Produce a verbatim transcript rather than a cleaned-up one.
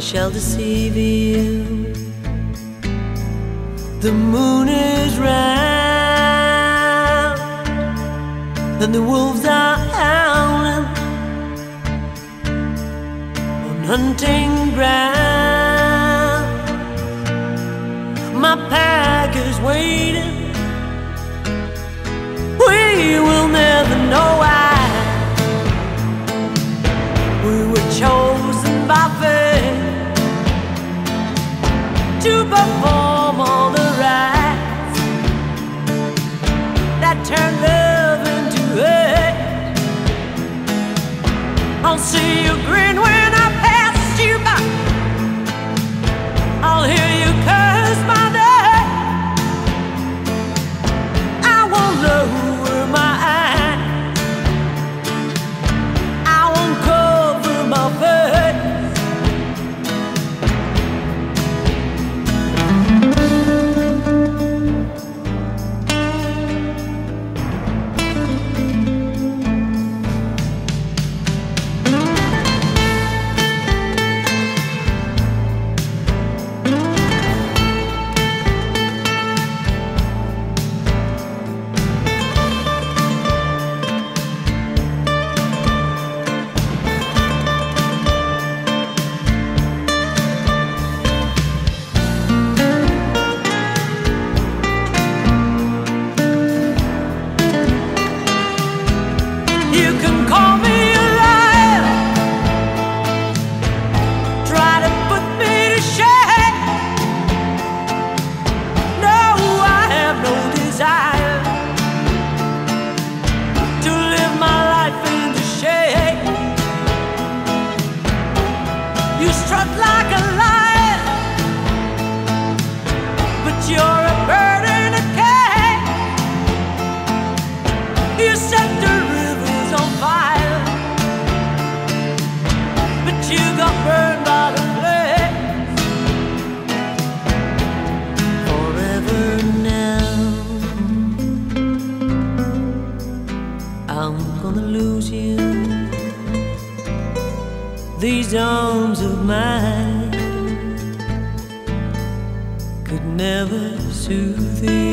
shall deceive you. The moon is round and the wolves are howling on hunting ground. My pack is waiting. We will never know why we were chosen by fate to perform all the rites that turn love into hate. I'll see you grin when I pass you by. I'll hear you curse my name. I won't lower my eyes. I won't cover my face. You can call me a liar, try to put me to shame. No, I have no desire to live my life into shame. You strut like a lion, but you're a bird in a cage. You set the rivers on fire, but you got burned by the flames. Forever now, I'm gonna lose you. These arms of mine could never soothe you.